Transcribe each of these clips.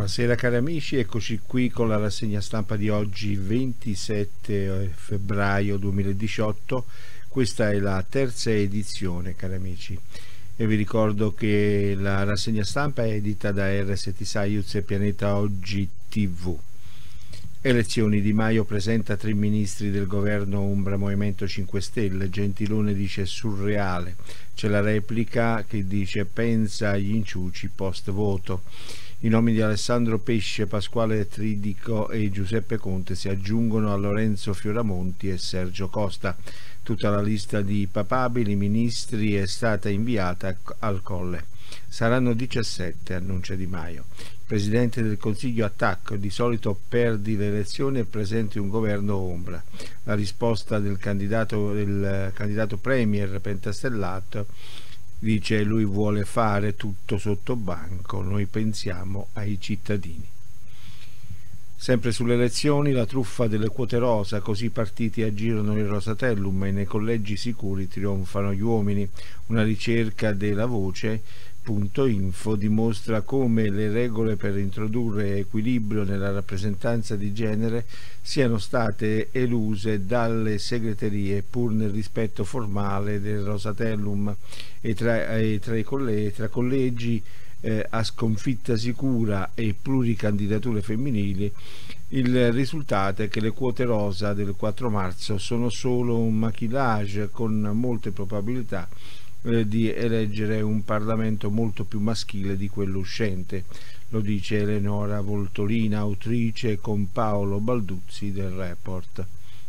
Buonasera cari amici, eccoci qui con la rassegna stampa di oggi 27 febbraio 2018. Questa è la terza edizione cari amici e vi ricordo che la rassegna stampa è edita da RST Saiuz e Pianeta Oggi TV. Elezioni. Di Maio presenta 3 ministri del governo Umbra Movimento 5 Stelle. Gentiloni dice surreale. C'è la replica che dice pensa agli inciuci post voto. I nomi di Alessandro Pesce, Pasquale Tridico e Giuseppe Conte si aggiungono a Lorenzo Fioramonti e Sergio Costa. Tutta la lista di papabili ministri è stata inviata al Colle. Saranno 17, annuncia Di Maio. Il Presidente del Consiglio attacca, di solito perdi le elezioni e presenti un governo ombra. La risposta del candidato premier pentastellato dice lui vuole fare tutto sotto banco, noi pensiamo ai cittadini. Sempre sulle elezioni, la truffa delle quote rosa, così i partiti agirono il Rosatellum e nei collegi sicuri trionfano gli uomini. Una ricerca della Voce.info dimostra come le regole per introdurre equilibrio nella rappresentanza di genere siano state eluse dalle segreterie pur nel rispetto formale del Rosatellum e tra collegi a sconfitta sicura e pluricandidature femminili. Il risultato è che le quote rosa del 4 marzo sono solo un maquillage con molte probabilità di eleggere un Parlamento molto più maschile di quello uscente. Lo dice Eleonora Voltolina, autrice con Paolo Balduzzi del Report.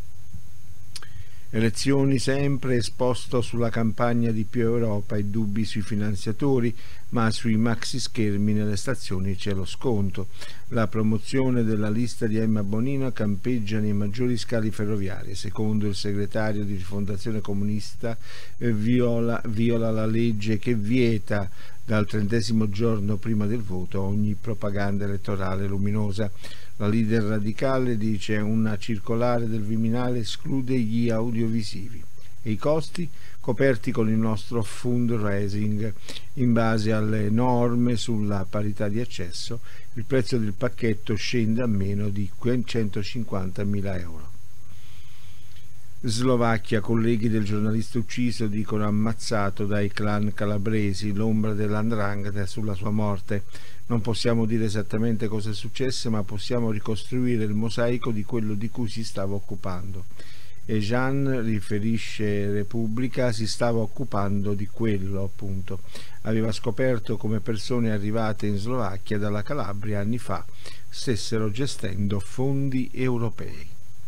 Elezioni sempre, esposto sulla campagna di Più Europa e dubbi sui finanziatori, ma sui maxi schermi nelle stazioni c'è lo sconto. La promozione della lista di Emma Bonino campeggia nei maggiori scali ferroviari. Secondo il segretario di Rifondazione Comunista viola la legge che vieta dal 30° giorno prima del voto ogni propaganda elettorale luminosa. La leader radicale dice una circolare del Viminale esclude gli audiovisivi e i costi coperti con il nostro fundraising. In base alle norme sulla parità di accesso il prezzo del pacchetto scende a meno di 150.000 euro. Slovacchia, colleghi del giornalista ucciso dicono ammazzato dai clan calabresi, l'ombra dell''ndrangheta sulla sua morte. Non possiamo dire esattamente cosa è successo, ma possiamo ricostruire il mosaico di quello di cui si stava occupando. E Jean, riferisce Repubblica, si stava occupando di quello, appunto. Aveva scoperto come persone arrivate in Slovacchia dalla Calabria anni fa stessero gestendo fondi europei.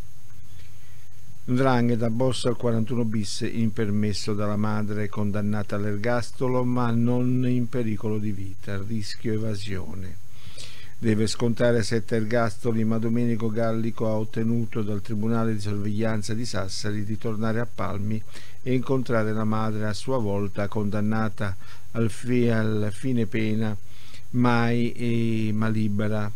'Ndrangheta, boss al 41 bis, impermesso dalla madre condannata all'ergastolo ma non in pericolo di vita, rischio evasione. Deve scontare 7 ergastoli, ma Domenico Gallico ha ottenuto dal Tribunale di Sorveglianza di Sassari di tornare a Palmi e incontrare la madre, a sua volta condannata al fine pena, ma libera,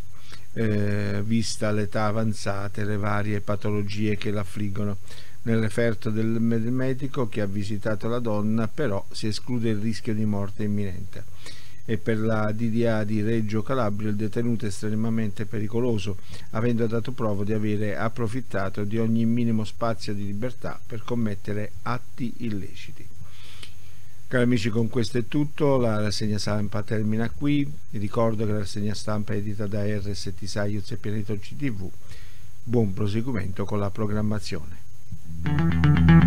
vista l'età avanzata e le varie patologie che l'affliggono. Nel referto del medico che ha visitato la donna però si esclude il rischio di morte imminente. E per la DDA di Reggio Calabria il detenuto è estremamente pericoloso, avendo dato prova di avere approfittato di ogni minimo spazio di libertà per commettere atti illeciti. Cari amici, con questo è tutto, la rassegna stampa termina qui. Vi ricordo che la rassegna stampa è edita da RST Saiuz e Pianeta Oggi TV. Buon proseguimento con la programmazione.